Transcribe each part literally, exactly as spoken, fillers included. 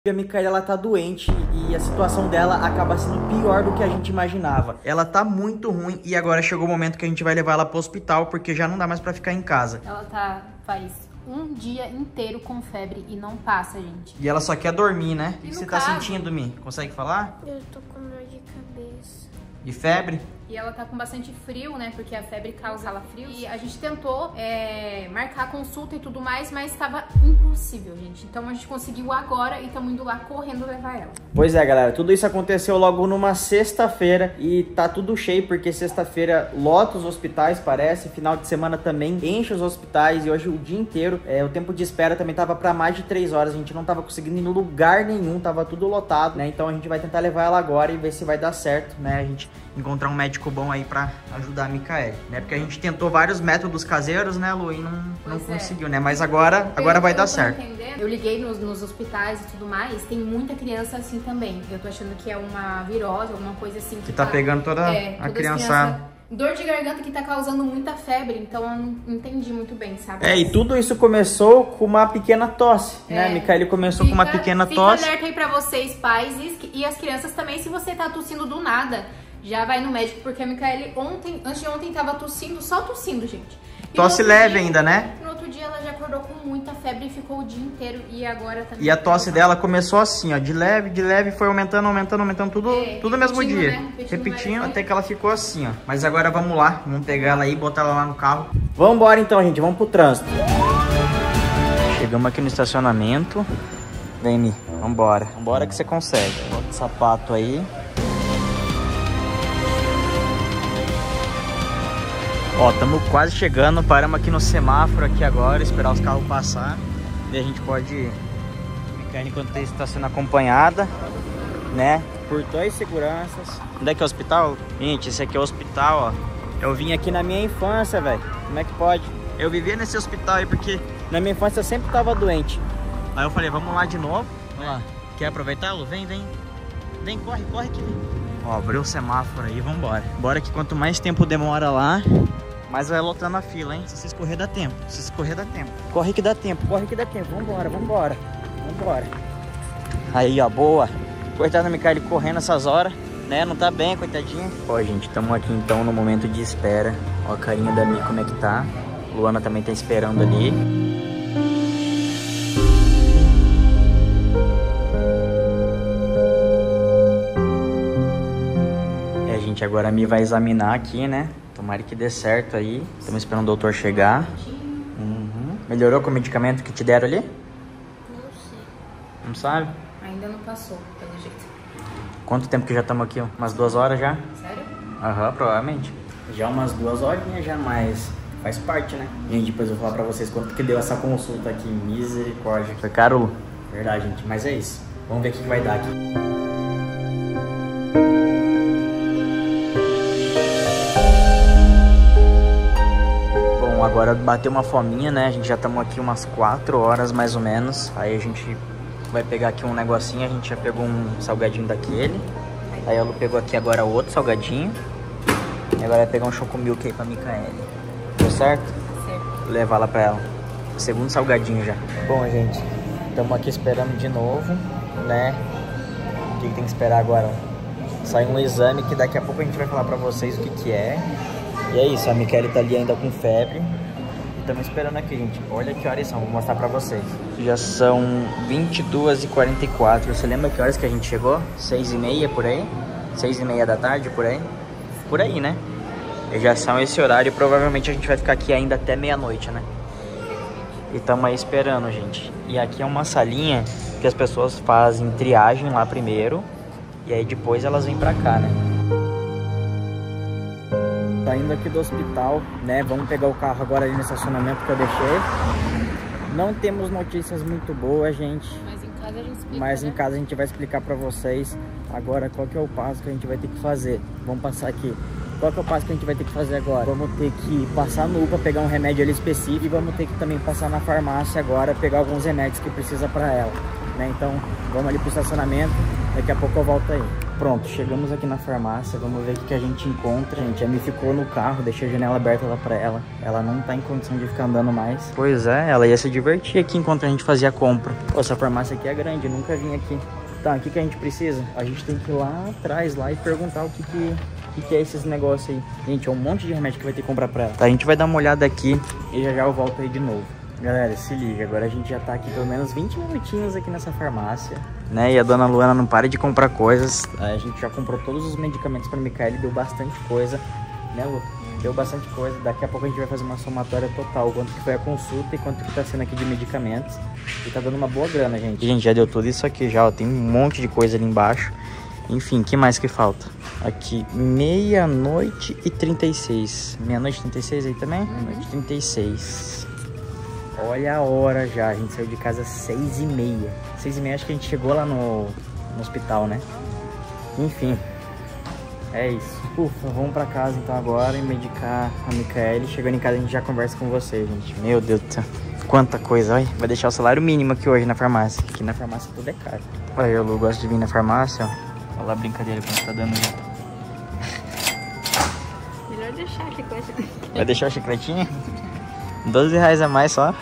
A Micaela, ela tá doente e a situação dela acaba sendo pior do que a gente imaginava. Ela tá muito ruim e agora chegou o momento que a gente vai levar ela pro hospital porque já não dá mais pra ficar em casa. Ela tá, faz um dia inteiro com febre e não passa, gente. E ela só quer dormir, né? O que você tá caso... sentindo, Mi? Consegue falar? Eu tô com dor de cabeça. De febre? E ela tá com bastante frio, né? Porque a febre causa calafrio. E a gente tentou é, marcar consulta e tudo mais, mas tava impossível, gente. Então a gente conseguiu agora e estamos indo lá correndo levar ela. Pois é, galera. Tudo isso aconteceu logo numa sexta-feira e tá tudo cheio, porque sexta-feira lota os hospitais, parece. Final de semana também enche os hospitais e hoje o dia inteiro. É, o tempo de espera também tava pra mais de três horas. A gente não tava conseguindo ir em lugar nenhum, tava tudo lotado, né? Então a gente vai tentar levar ela agora e ver se vai dar certo, né? A gente encontrar um médico bom aí pra ajudar a Micaela, né? Porque a gente tentou vários métodos caseiros, né, Lu? E não, não conseguiu, né? Mas agora, agora vai dar certo. Eu liguei nos, nos hospitais e tudo mais, tem muita criança assim também. Eu tô achando que é uma virose, alguma coisa assim. Que, que tá, tá pegando toda é, a criançada. Dor de garganta que tá causando muita febre, então eu não entendi muito bem, sabe? É, e tudo isso começou com uma pequena tosse, é, né? A Micaela começou fica, com uma pequena fica tosse. Fica alerta aí pra vocês, pais e, e as crianças também, se você tá tossindo do nada, já vai no médico, porque a Micaela ontem, antes de ontem, tava tossindo, só tossindo, gente. E tosse leve dia, ainda, né? No outro dia ela já acordou com muita febre e ficou o dia inteiro e agora também. E a tosse dela começou assim, ó, de leve, de leve, foi aumentando, aumentando, aumentando, tudo, é, tudo no mesmo dia. Né? Repetindo, repetindo até que ela ficou assim, ó. Mas agora vamos lá, vamos pegar ela aí, botar ela lá no carro. Vamos embora então, gente, vamos pro trânsito. Chegamos aqui no estacionamento. Vem, Mi, vambora. Vambora que você consegue. Bota o sapato aí. Ó, estamos quase chegando, paramos aqui no semáforo aqui agora, esperar os carros passar. E a gente pode ficar enquanto está sendo acompanhada, né? Por dois seguranças. Onde é que é o hospital? Gente, esse aqui é o hospital, ó. Eu vim aqui na minha infância, velho. Como é que pode? Eu vivia nesse hospital aí porque na minha infância eu sempre tava doente. Aí eu falei, vamos lá de novo. Vamos lá. Quer aproveitar, Lu? Vem, vem. Vem, corre, corre aqui. Ó, abriu o semáforo aí, vambora. Bora que quanto mais tempo demora lá, mas vai lotando a fila, hein? Se você escorrer, dá tempo. Se escorrer, dá tempo. Corre que dá tempo, corre que dá tempo. Vambora, vambora. Vambora. Aí, ó, boa. Coitada da Micaela correndo essas horas, né? Não tá bem, coitadinha. Ó, gente, estamos aqui então no momento de espera. Ó a carinha da Mi como é que tá. Luana também tá esperando ali. É, gente, agora a Mi vai examinar aqui, né? Tomara que dê certo aí. Estamos esperando o doutor chegar. Uhum. Melhorou com o medicamento que te deram ali? Não sei. Não sabe? Ainda não passou, pelo jeito. Quanto tempo que já estamos aqui? Umas duas horas já? Sério? Aham, uhum, provavelmente. Já umas duas horinhas já, mas faz parte, né? Gente, depois eu vou falar pra vocês quanto que deu essa consulta aqui. Misericórdia. Foi caro? Verdade, gente. Mas é isso. Vamos ver o que vai dar aqui. Agora bateu uma fominha, né? A gente já estamos aqui umas quatro horas mais ou menos. Aí a gente vai pegar aqui um negocinho. A gente já pegou um salgadinho daquele. Aí a Lu pegou aqui agora outro salgadinho. E agora vai pegar um chocomilk aí pra Micaela. Deu certo? Certo. Vou levar lá pra ela. Segundo salgadinho já. Bom, gente, estamos aqui esperando de novo, né? O que, que tem que esperar agora? Sai um exame que daqui a pouco a gente vai falar pra vocês o que que é. E é isso, a Micaela tá ali ainda com febre. E estamos esperando aqui, gente. Olha que horas são, vou mostrar pra vocês. Já são vinte e duas e quarenta e quatro. Você lembra que horas que a gente chegou? seis e meia por aí? seis e meia da tarde por aí? Por aí, né? E já são esse horário e provavelmente a gente vai ficar aqui ainda até meia-noite, né? E estamos aí esperando, gente. E aqui é uma salinha que as pessoas fazem triagem lá primeiro. E aí depois elas vêm pra cá, né? Saindo aqui do hospital, né? Vamos pegar o carro agora ali no estacionamento que eu deixei. Não temos notícias muito boas, gente. Mas em casa a gente explica, Mas né? em casa a gente vai explicar pra vocês agora qual que é o passo que a gente vai ter que fazer. Vamos passar aqui. Qual que é o passo que a gente vai ter que fazer agora? Vamos ter que passar no U P A, pegar um remédio ali específico. E vamos ter que também passar na farmácia agora, pegar alguns remédios que precisa pra ela, né? Então, vamos ali pro estacionamento. Daqui a pouco eu volto aí. Pronto, chegamos aqui na farmácia, vamos ver o que, que a gente encontra. Gente, a Mi ficou no carro, deixei a janela aberta lá pra ela. Ela não tá em condição de ficar andando mais. Pois é, ela ia se divertir aqui enquanto a gente fazia a compra. Pô, essa farmácia aqui é grande, eu nunca vim aqui. Tá, o que, que a gente precisa? A gente tem que ir lá atrás lá e perguntar o que que... O que, que é esses negócios aí? Gente, é um monte de remédio que vai ter que comprar pra ela. Tá, a gente vai dar uma olhada aqui e já já eu volto aí de novo. Galera, se liga, agora a gente já tá aqui pelo menos vinte minutinhos aqui nessa farmácia, né? E a dona Luana não para de comprar coisas. A gente já comprou todos os medicamentos pra Micaele, deu bastante coisa, né, Lu? Deu bastante coisa. Daqui a pouco a gente vai fazer uma somatória total, quanto que foi a consulta e quanto que tá sendo aqui de medicamentos. E tá dando uma boa grana, gente. Gente, já deu tudo isso aqui já, ó. Tem um monte de coisa ali embaixo. Enfim, que mais que falta? Aqui, meia-noite e trinta e seis. Meia-noite e trinta e seis aí também? Meia-noite e trinta e seis. Olha a hora já, a gente saiu de casa às seis e meia. Seis e meia acho que a gente chegou lá no, no hospital, né? Enfim, é isso. Ufa, vamos pra casa então agora e medicar a Micaele. Chegando em casa a gente já conversa com vocês, gente. Meu Deus do céu, quanta coisa, olha. Vai deixar o salário mínimo aqui hoje na farmácia. Aqui na farmácia tudo é caro. Olha, eu Lu, gosto de vir na farmácia, ó. Olha lá a brincadeira que a gente tá dando aí. Melhor deixar a chiclete. Vai deixar o chicletinho? doze reais a mais só.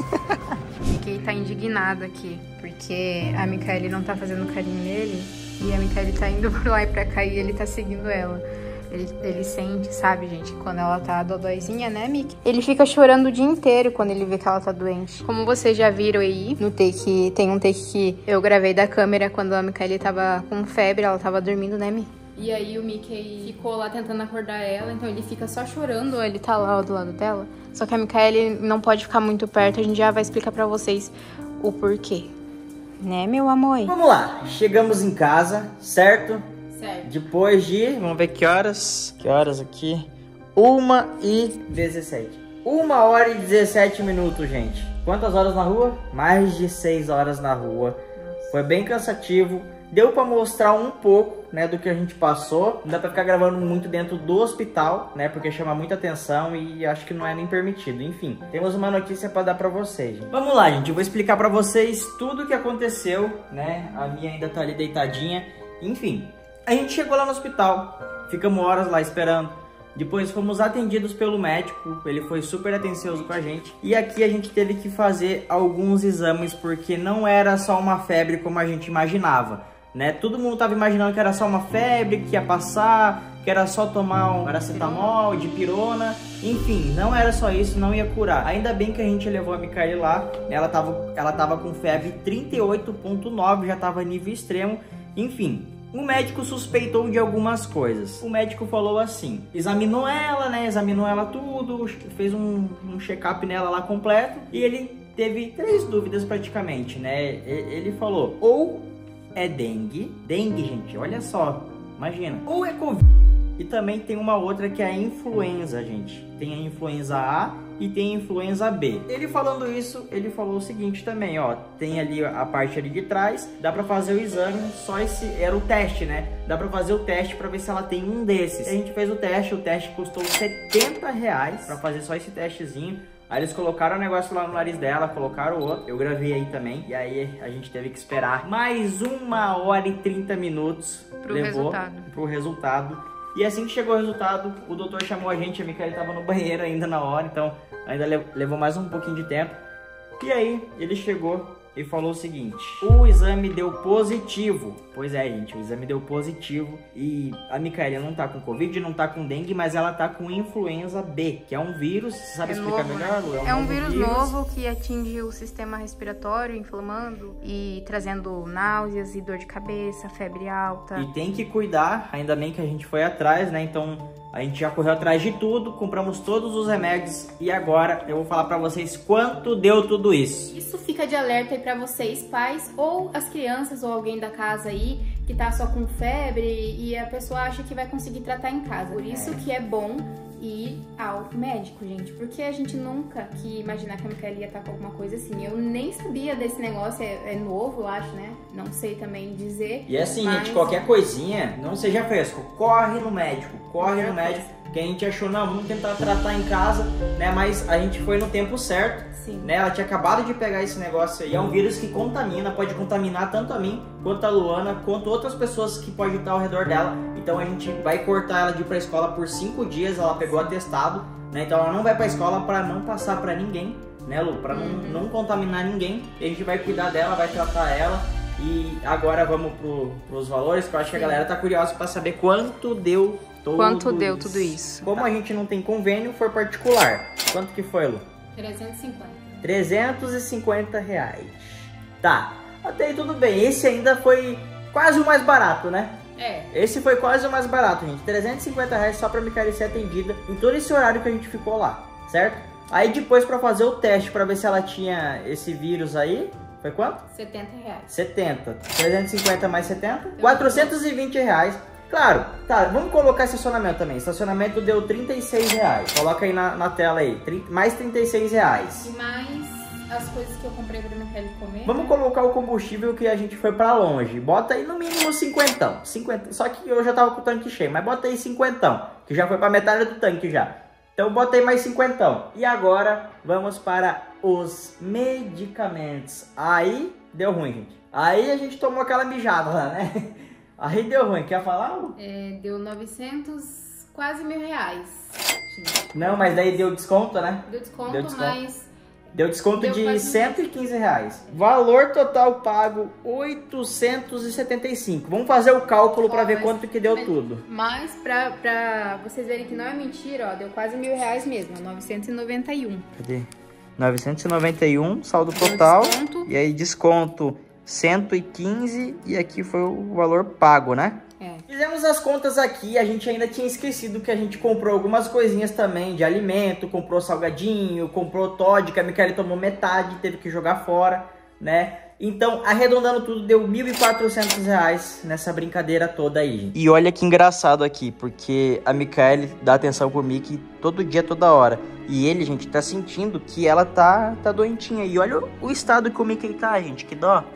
Fiquei tá indignada aqui, porque a Micaele não tá fazendo carinho nele e a Micaele tá indo por lá e pra cá e ele tá seguindo ela. Ele, ele sente, sabe, gente, quando ela tá dodóizinha, né, Mickey? Ele fica chorando o dia inteiro quando ele vê que ela tá doente. Como vocês já viram aí, no take, tem um take que eu gravei da câmera quando a Micaele tava com febre, ela tava dormindo, né, Mi? E aí o Mickey ficou lá tentando acordar ela, então ele fica só chorando, ele tá lá do lado dela. Só que a Micaele não pode ficar muito perto, a gente já vai explicar pra vocês o porquê. Né, meu amor? Vamos lá, chegamos em casa, certo? Certo. Depois de, vamos ver que horas, que horas aqui, uma e dezessete. Uma hora e dezessete minutos, gente. Quantas horas na rua? Mais de seis horas na rua. Foi bem cansativo. Deu pra mostrar um pouco, né, do que a gente passou. Não dá pra ficar gravando muito dentro do hospital, né, porque chama muita atenção e acho que não é nem permitido. Enfim, temos uma notícia pra dar pra vocês, gente. Vamos lá, gente, eu vou explicar pra vocês tudo o que aconteceu, né. A minha ainda tá ali deitadinha. Enfim, a gente chegou lá no hospital, ficamos horas lá esperando. Depois fomos atendidos pelo médico, ele foi super atencioso com a gente. E aqui a gente teve que fazer alguns exames, porque não era só uma febre como a gente imaginava, né? Todo mundo tava imaginando que era só uma febre, que ia passar, que era só tomar um paracetamol, dipirona. Enfim, não era só isso, não ia curar. Ainda bem que a gente levou a Micaele lá, ela tava, ela tava com febre trinta e oito ponto nove, já tava nível extremo. Enfim, o médico suspeitou de algumas coisas. O médico falou assim, examinou ela, né? Examinou ela tudo, fez um, um check-up nela lá completo. E ele teve três dúvidas praticamente, né? Ele falou, ou é dengue. Dengue, gente, olha só, imagina. Ou é Covid. E também tem uma outra que é a influenza, gente. Tem a influenza A e tem a influenza B. Ele falando isso, ele falou o seguinte também, ó. Tem ali a parte ali de trás, dá pra fazer o exame, só esse era o teste, né? Dá pra fazer o teste pra ver se ela tem um desses. A gente fez o teste, o teste custou setenta reais pra fazer só esse testezinho. Aí eles colocaram o negócio lá no nariz dela, colocaram o outro. Eu gravei aí também. E aí a gente teve que esperar mais uma hora e trinta minutos. Pro levou resultado. Pro resultado. E assim que chegou o resultado, o doutor chamou a gente, a Micaele tava no banheiro ainda na hora, então ainda levou mais um pouquinho de tempo. E aí, ele chegou e falou o seguinte, o exame deu positivo. Pois é, gente, o exame deu positivo e a Micaele não tá com Covid, não tá com dengue, mas ela tá com influenza B, que é um vírus, você sabe É explicar novo, melhor, né? Lu? É um vírus, vírus novo que atinge o sistema respiratório, inflamando e trazendo náuseas e dor de cabeça, febre alta. E tem que cuidar, ainda bem que a gente foi atrás, né? Então a gente já correu atrás de tudo, compramos todos os remédios e agora eu vou falar pra vocês quanto deu tudo isso. Isso fica de alerta aí pra vocês, pais, ou as crianças, ou alguém da casa aí, que tá só com febre e a pessoa acha que vai conseguir tratar em casa. Por isso É. que é bom ir ao médico, gente. Porque a gente nunca que imaginar que a Micaela ia estar com alguma coisa assim. Eu nem sabia desse negócio, é, é novo, eu acho, né? Não sei também dizer. E assim, mas... gente, qualquer coisinha, não seja fresco, corre no médico, corre no médico. Que a gente achou, não, vamos tentar tratar em casa, né? Mas a gente foi no tempo certo, Sim. né? Ela tinha acabado de pegar esse negócio aí. É um vírus que contamina, pode contaminar tanto a mim, quanto a Luana, quanto outras pessoas que podem estar ao redor dela. Então a gente vai cortar ela de ir pra escola por cinco dias, ela pegou atestado, né? Então ela não vai pra escola pra não passar pra ninguém, né, Lu? Pra não, Uhum. não contaminar ninguém. E a gente vai cuidar dela, vai tratar ela. E agora vamos pro, pros valores, que eu acho que a galera tá curiosa pra saber quanto deu tudo Quanto deu isso. tudo isso? Como a gente não tem convênio, foi particular. Quanto que foi, Lu? trezentos e cinquenta. trezentos e cinquenta reais. Tá, até aí tudo bem. Esse ainda foi quase o mais barato, né? É. Esse foi quase o mais barato, gente. trezentos e cinquenta reais só pra Micaela ser atendida em todo esse horário que a gente ficou lá, certo? Aí depois pra fazer o teste, pra ver se ela tinha esse vírus aí, foi quanto? setenta reais. setenta. trezentos e cinquenta mais setenta? quatrocentos e vinte reais. Claro, tá, vamos colocar estacionamento também. Estacionamento deu trinta e seis reais. Coloca aí na, na tela aí, trinta, mais trinta e seis reais. E mais as coisas que eu comprei pra Micaela comer. Vamos colocar o combustível que a gente foi pra longe. Bota aí no mínimo cinquentão. cinquenta, só que eu já tava com o tanque cheio, mas bota aí cinquentão, que já foi pra metade do tanque já. Então bota aí mais cinquentão. E agora vamos para os medicamentos. Aí deu ruim, gente. Aí a gente tomou aquela mijada lá, né? Aí deu ruim. Quer falar? É, deu novecentos, quase mil reais. Gente. Não, mas daí deu desconto, né? Deu desconto, Deu desconto. mas... Deu desconto Deu de quase cento e quinze reais. Valor total pago oitocentos e setenta e cinco. Vamos fazer o cálculo para Ó, ver mas- quanto que deu mas- tudo. Mas pra, pra vocês verem que não é mentira, ó, deu quase mil reais mesmo, novecentos e noventa e um. Cadê? novecentos e noventa e um, saldo Deu total. desconto. E aí desconto cento e quinze e aqui foi o valor pago, né? É. Fizemos as contas aqui, a gente ainda tinha esquecido que a gente comprou algumas coisinhas também de alimento, comprou salgadinho, comprou Toddy, que a Micaela tomou metade, teve que jogar fora, né? Então, arredondando tudo, deu mil e quatrocentos reais nessa brincadeira toda aí, gente. E olha que engraçado aqui, porque a Micaela dá atenção pro Mickey todo dia, toda hora. E ele, gente, tá sentindo que ela tá, tá doentinha. E olha o, o estado que o Mickey tá, gente, que dó.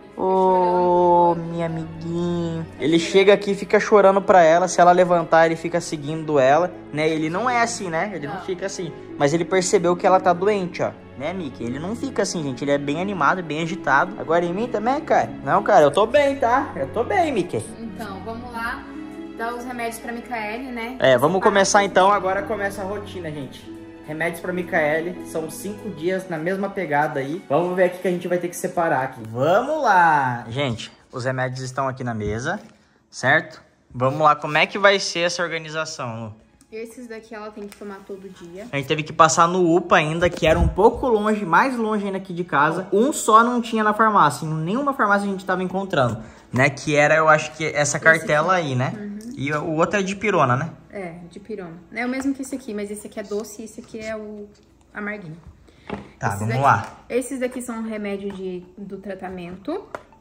Ô, oh, minha amiguinha. Ele chega aqui e fica chorando pra ela. Se ela levantar, ele fica seguindo ela, né? Ele não é assim, né? Ele não, não fica assim. Mas ele percebeu que ela tá doente, ó. Né, Mickey? Ele não fica assim, gente. Ele é bem animado, bem agitado. Agora em mim também, cara? Não, cara, eu tô bem, tá? Eu tô bem, Mickey. Então, vamos lá dar os remédios pra Micaela, né? É, vamos começar então. Agora começa a rotina, gente. Remédios pra Micaela, são cinco dias na mesma pegada aí. Vamos ver aqui que a gente vai ter que separar aqui. Vamos lá! Gente, os remédios estão aqui na mesa, certo? Vamos lá, como é que vai ser essa organização, Lu? Esses daqui ela tem que tomar todo dia. A gente teve que passar no U P A ainda, que era um pouco longe, mais longe ainda aqui de casa. Um só não tinha na farmácia, em nenhuma farmácia a gente tava encontrando, né? Que era, eu acho que essa cartela aí, né? Uhum. E o outro é de pirona, né? É, de pirona. É o mesmo que esse aqui, mas esse aqui é doce e esse aqui é o amarguinho. Tá, esses vamos daqui, lá. Esses daqui são remédio de, do tratamento.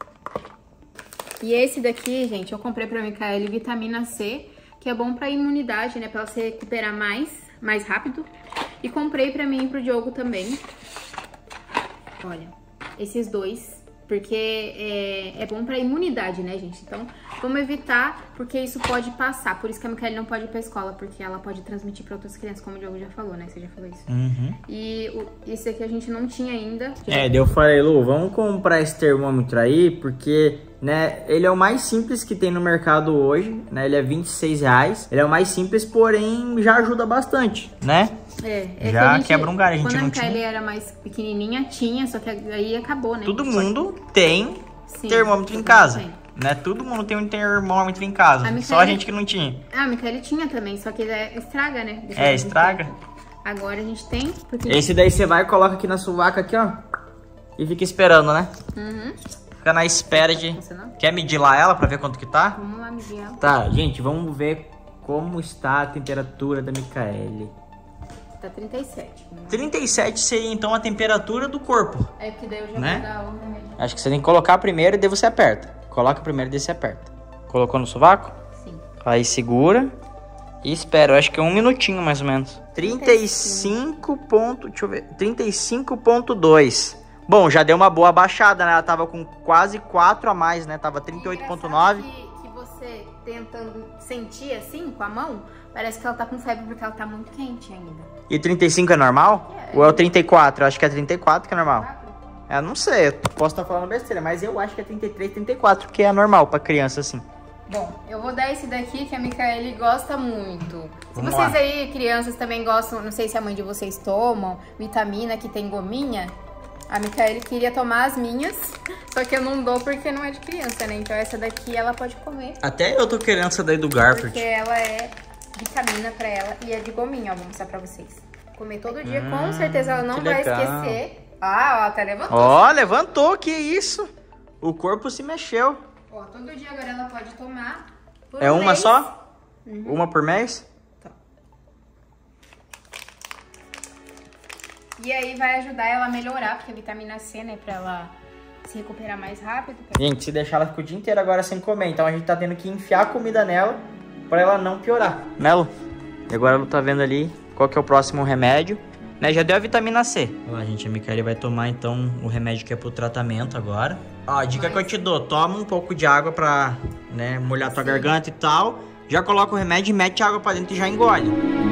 E esse daqui, gente, eu comprei pra Micaela vitamina C, que é bom pra imunidade, né? Pra ela se recuperar mais, mais rápido. E comprei pra mim e pro Diogo também. Olha, esses dois. Porque é, é bom pra imunidade, né, gente? Então, vamos evitar, porque isso pode passar. Por isso que a Micaela não pode ir pra escola, porque ela pode transmitir pra outras crianças, como o Diogo já falou, né? Você já falou isso. Uhum. E o, esse aqui a gente não tinha ainda. É, daí eu falei, Lu, vamos comprar esse termômetro aí, porque, né, ele é o mais simples que tem no mercado hoje, né? Ele é vinte e seis reais. Ele é o mais simples, porém já ajuda bastante, né? É, é já que a gente, quebra um galho, a gente quando não a Micaela tinha. era mais pequenininha, tinha, só que aí acabou, né? Todo só mundo que... tem Sim, termômetro em casa, tem. Né? Todo mundo tem um termômetro em casa, a Micaela... só a gente que não tinha. Ah, a Micaela tinha também, só que é, estraga, né? Deixa é, estraga. Agora a gente tem... Porque... Esse daí você vai e coloca aqui na sovaca aqui, ó, e fica esperando, né? Uhum. Fica na espera de... Quer medir lá ela pra ver quanto que tá? Vamos lá medir ela. Tá, gente, vamos ver como está a temperatura da Micaela. Tá trinta e sete. trinta e sete seria então a temperatura do corpo. É porque daí eu já né? vou dar o remédio. Acho que você tem que colocar primeiro e daí você aperta. Coloca primeiro e daí você aperta. Colocou no sovaco? Sim. Aí segura E espero, acho que é um minutinho mais ou menos. trinta e cinco ponto, deixa eu ver, trinta e cinco ponto dois. Bom, já deu uma boa baixada, né? Ela tava com quase quatro a mais, né? Tava trinta e oito ponto nove. Que, que você tentando sentir assim com a mão, parece que ela tá com febre porque ela tá muito quente ainda. E trinta e cinco é normal? É, Ou é o trinta e quatro? Eu acho que é trinta e quatro que é normal. Eu não sei, eu posso estar falando besteira, mas eu acho que é trinta e três, trinta e quatro, que é normal pra criança assim. Bom, eu vou dar esse daqui que a Micaele gosta muito. Se Vamos vocês lá. aí, crianças, também gostam, não sei se a mãe de vocês tomam, vitamina que tem gominha, a Micaele queria tomar as minhas, só que eu não dou porque não é de criança, né? Então essa daqui ela pode comer. Até eu tô querendo essa daí do Garfield. Porque ela é vitamina pra ela e é de gominha, ó, vou mostrar pra vocês. Comer todo dia, hum, com certeza ela não vai legal. esquecer. Ah, ó, até levantou. Ó, levantou, que isso? O corpo se mexeu. Ó, todo dia agora ela pode tomar. Por é um uma mês. só? Uhum. Uma por mês? Tá. E aí vai ajudar ela a melhorar, porque a vitamina C, né, pra ela se recuperar mais rápido. Gente, se deixar ela fica o dia inteiro agora sem comer, então a gente tá tendo que enfiar comida nela pra ela não piorar. Né, Lu? E agora ela tá vendo ali qual que é o próximo remédio. Né, já deu a vitamina C. Ó, gente, a Micaele vai tomar então o remédio que é pro tratamento agora. Ó, a dica Mas... que eu te dou, toma um pouco de água pra, né, molhar tua Sim. garganta e tal. Já coloca o remédio e mete a água pra dentro e já engole.